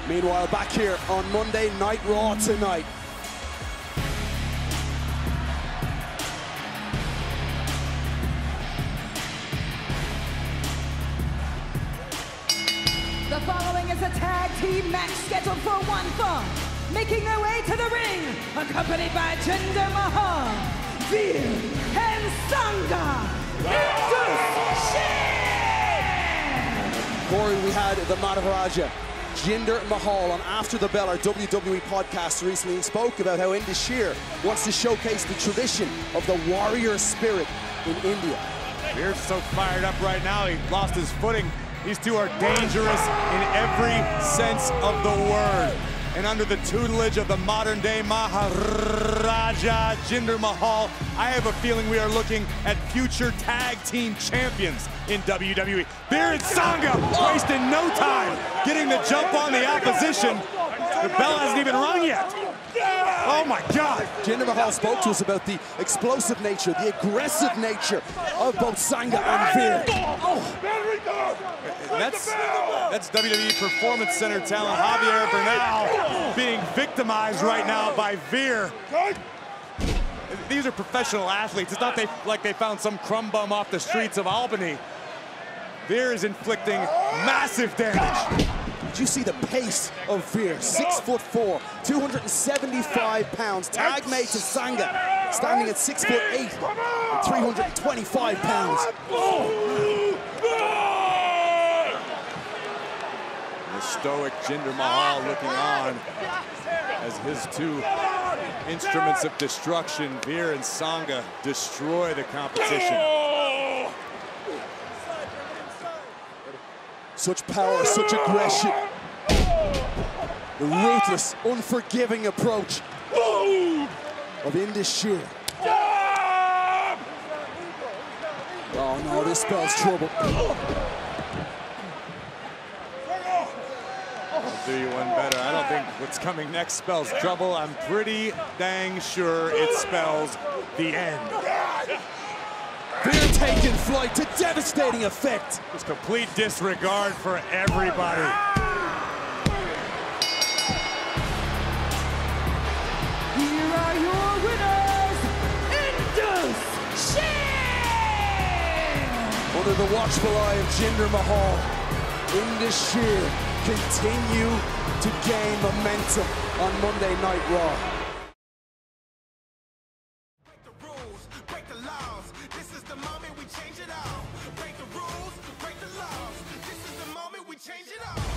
Meanwhile, back here on Monday Night Raw tonight. The following is a tag team match scheduled for one fall. Making their way to the ring, accompanied by Jinder Mahal, Veer, and Sangha. Indus Sher! Corey, we had the Maharaja, Jinder Mahal, on After the Bell, our WWE podcast recently, spoke about how Indus Sher wants to showcase the tradition of the warrior spirit in India. Veer's so fired up right now, he lost his footing. These two are dangerous in every sense of the word. And under the tutelage of the modern-day Maharaja, Jinder Mahal, I have a feeling we are looking at future tag team champions in WWE. Veer and Sangha wasting no time getting the jump on the opposition. The bell hasn't even rung yet. Oh my God! Jinder Mahal spoke to us about the explosive nature, the aggressive nature of both Sangha and Veer. That's WWE Performance Center talent Javier Bernal being victimized right now by Veer. These are professional athletes. It's not like they found some crumb bum off the streets of Albany. Veer is inflicting massive damage. Did you see the pace of Veer? 6'4", 275 pounds. Tag mate to Sangha, standing at 6'8", 325 pounds. The stoic Jinder Mahal looking on as his two instruments of destruction, Veer and Sangha, destroy the competition. Such power, such aggression. The ruthless, unforgiving approach of Indus Sher. Oh no, this spells trouble. I'll do you one better. I don't think what's coming next spells trouble. I'm pretty dang sure it spells the end. Veer taking flight to devastating effect. Just complete disregard for everybody. Here are your winners, Indus Sher! Under the watchful eye of Jinder Mahal, Indus Sher continue to gain momentum on Monday Night Raw. Break the rules, break the laws. This is the moment we change it all. Break the rules, break the laws. This is the moment we change it all.